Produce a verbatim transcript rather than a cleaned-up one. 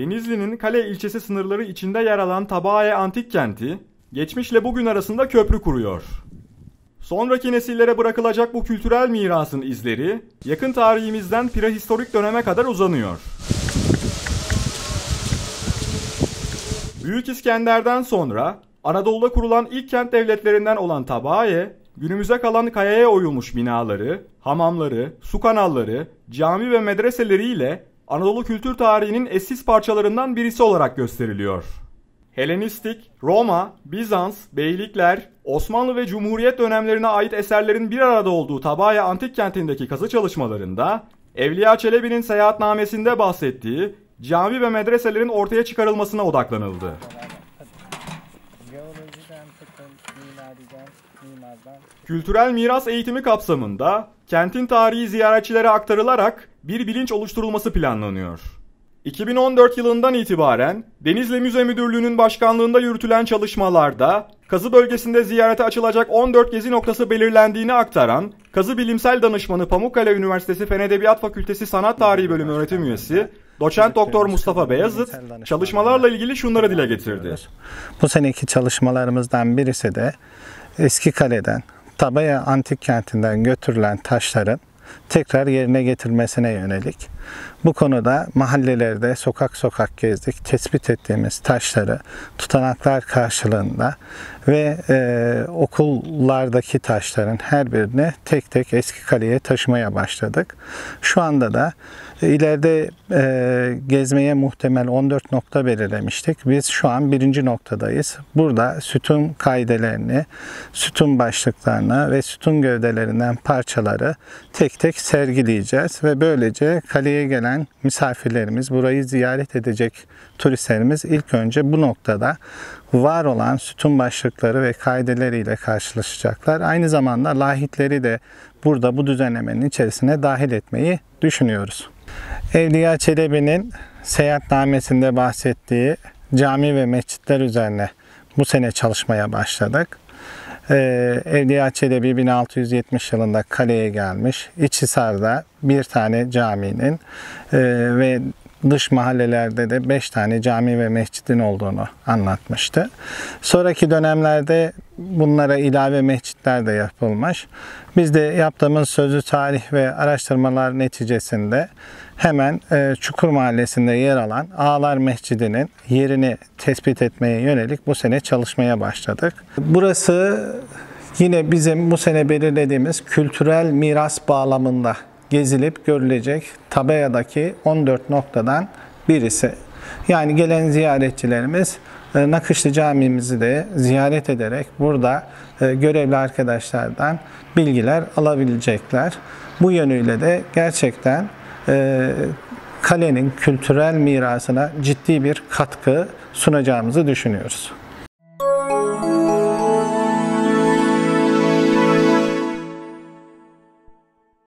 Denizli'nin Kale ilçesi sınırları içinde yer alan Tabaye Antik Kenti, geçmişle bugün arasında köprü kuruyor. Sonraki nesillere bırakılacak bu kültürel mirasın izleri, yakın tarihimizden prehistorik döneme kadar uzanıyor. Büyük İskender'den sonra Anadolu'da kurulan ilk kent devletlerinden olan Tabaye, günümüze kalan kayaya oyulmuş binaları, hamamları, su kanalları, cami ve medreseleriyle Anadolu kültür tarihinin eşsiz parçalarından birisi olarak gösteriliyor. Helenistik, Roma, Bizans, Beylikler, Osmanlı ve Cumhuriyet dönemlerine ait eserlerin bir arada olduğu Tabaye Antik Kenti'ndeki kazı çalışmalarında Evliya Çelebi'nin seyahatnamesinde bahsettiği cami ve medreselerin ortaya çıkarılmasına odaklanıldı. Kültürel miras eğitimi kapsamında kentin tarihi ziyaretçilere aktarılarak bir bilinç oluşturulması planlanıyor. iki bin on dört yılından itibaren Denizli Müze Müdürlüğü'nün başkanlığında yürütülen çalışmalarda kazı bölgesinde ziyarete açılacak on dört gezi noktası belirlendiğini aktaran kazı bilimsel danışmanı Pamukkale Üniversitesi Fen Edebiyat Fakültesi Sanat Tarihi Bölümü öğretim üyesi Doçent Doktor Mustafa Beyazıt çalışmalarla ilgili şunları dile getirdi. Bu seneki çalışmalarımızdan birisi de Eski Kale'den, Tabaye Antik Kenti'nden götürülen taşların tekrar yerine getirilmesine yönelik. Bu konuda mahallelerde sokak sokak gezdik, tespit ettiğimiz taşları tutanaklar karşılığında ve e, okullardaki taşların her birini tek tek Eski Kale'ye taşımaya başladık. Şu anda da e, ileride e, gezmeye muhtemel on dört nokta belirlemiştik. Biz şu an birinci noktadayız. Burada sütun kaidelerini, sütun başlıklarını ve sütun gövdelerinden parçaları tek tek sergileyeceğiz ve böylece kaleye gelen misafirlerimiz, burayı ziyaret edecek turistlerimiz ilk önce bu noktada var olan sütun başlıkları ve kaideleriyle karşılaşacaklar. Aynı zamanda lahitleri de burada bu düzenlemenin içerisine dahil etmeyi düşünüyoruz. Evliya Çelebi'nin seyahatnamesinde bahsettiği cami ve mescitler üzerine bu sene çalışmaya başladık. Ee, Evliya Çelebi bin altı yüz yetmiş yılında kaleye gelmiş. İçhisar'da bir tane caminin e, ve dış mahallelerde de beş tane cami ve mescidin olduğunu anlatmıştı. Sonraki dönemlerde bunlara ilave mescitler de yapılmış. Biz de yaptığımız sözlü tarih ve araştırmalar neticesinde hemen e, Çukur Mahallesi'nde yer alan Ağlar Mescidi'nin yerini tespit etmeye yönelik bu sene çalışmaya başladık. Burası yine bizim bu sene belirlediğimiz kültürel miras bağlamında gezilip görülecek Tabaya'daki on dört noktadan birisi. Yani gelen ziyaretçilerimiz Nakışlı Camimizi de ziyaret ederek burada görevli arkadaşlardan bilgiler alabilecekler. Bu yönüyle de gerçekten kalenin kültürel mirasına ciddi bir katkı sunacağımızı düşünüyoruz.